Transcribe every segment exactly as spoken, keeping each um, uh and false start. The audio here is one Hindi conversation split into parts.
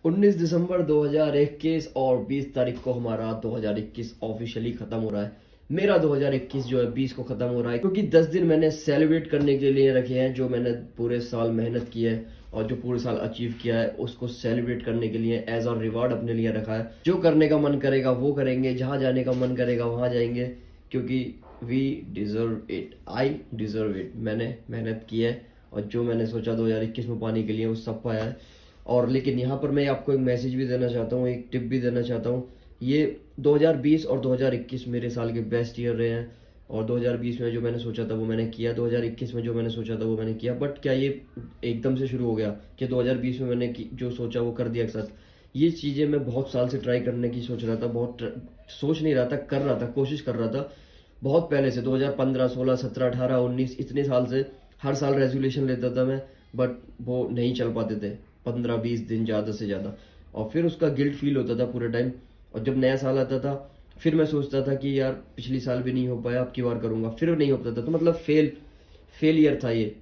उन्नीस दिसंबर दो हज़ार इक्कीस और बीस तारीख को हमारा दो हज़ार इक्कीस ऑफिशियली खत्म हो रहा है। मेरा दो हज़ार इक्कीस जो है बीस को खत्म हो रहा है, क्योंकि दस दिन मैंने सेलिब्रेट करने के लिए रखे हैं। जो मैंने पूरे साल मेहनत की है और जो पूरे साल अचीव किया है उसको सेलिब्रेट करने के लिए एज अ रिवार्ड अपने लिए रखा है। जो करने का मन करेगा वो करेंगे, जहाँ जाने का मन करेगा वहाँ जाएंगे, क्योंकि we deserve it, I deserve it. मैंने मेहनत की है और जो मैंने सोचा दो हज़ार इक्कीस में पाने के लिए वो सब पाया है। और लेकिन यहाँ पर मैं आपको एक मैसेज भी देना चाहता हूँ, एक टिप भी देना चाहता हूँ। ये दो हज़ार बीस और दो हज़ार इक्कीस मेरे साल के बेस्ट ईयर रहे हैं। और दो हज़ार बीस में जो मैंने सोचा था वो मैंने किया, दो हज़ार इक्कीस में जो मैंने सोचा था वो मैंने किया। बट क्या ये एकदम से शुरू हो गया कि दो हज़ार बीस में मैंने जो सोचा वो कर दिया एक साथ? ये चीज़ें मैं बहुत साल से ट्राई करने की सोच रहा था, बहुत सोच नहीं रहा था, कर रहा था, कोशिश कर रहा था बहुत पहले से। दो हज़ार पंद्रह, सोलह, सत्रह, अठारह, उन्नीस, इतने साल से हर साल रेजोल्यूशन लेता था मैं, बट वो नहीं चल पाते थे, पंद्रह बीस दिन ज़्यादा से ज़्यादा। और फिर उसका गिल्ट फील होता था पूरे टाइम। और जब नया साल आता था फिर मैं सोचता था कि यार पिछली साल भी नहीं हो पाया, अब की बार करूँगा, फिर नहीं होता था। तो मतलब फेल फेलियर था ये।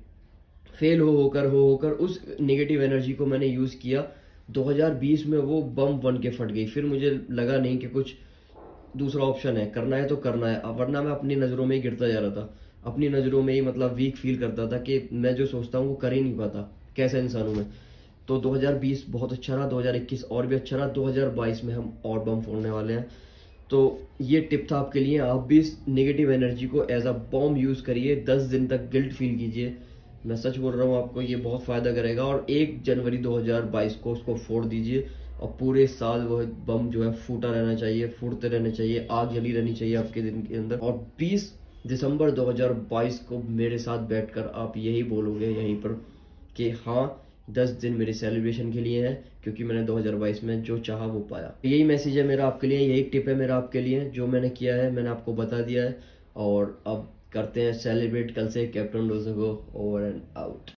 फेल हो होकर हो होकर उस नेगेटिव एनर्जी को मैंने यूज़ किया। दो हज़ार बीस में वो बम बन के फट गई। फिर मुझे लगा नहीं कि कुछ दूसरा ऑप्शन है, करना है तो करना है, वरना मैं अपनी नज़रों में ही गिरता जा रहा था। अपनी नज़रों में ही मतलब वीक फील करता था कि मैं जो सोचता हूँ वो कर ही नहीं पाता, कैसा इंसान हूँ मैं। तो दो हज़ार बीस बहुत अच्छा रहा, दो हज़ार इक्कीस और भी अच्छा रहा, दो हज़ार बाईस में हम और बम फोड़ने वाले हैं। तो ये टिप था आपके लिए, आप भी इस नेगेटिव एनर्जी को एज अ बॉम्ब यूज़ करिए, दस दिन तक गिल्ट फील कीजिए। मैं सच बोल रहा हूँ, आपको ये बहुत फ़ायदा करेगा। और एक जनवरी दो हज़ार बाईस को उसको फोड़ दीजिए और पूरे साल वो बम जो है फूटा रहना चाहिए, फूटते रहने चाहिए, आग जली रहनी चाहिए आपके दिन के अंदर। और बीस दिसंबर दो हज़ार बाईस को मेरे साथ बैठकर आप यही बोलोगे यहीं पर कि हाँ, दस दिन मेरे सेलिब्रेशन के लिए है, क्योंकि मैंने दो हज़ार बाईस में जो चाहा वो पाया। यही मैसेज है मेरा आपके लिए, यही टिप है मेरा आपके लिए। जो मैंने किया है मैंने आपको बता दिया है। और अब करते हैं सेलिब्रेट कल से कैप्टन डोजो को। Over and out.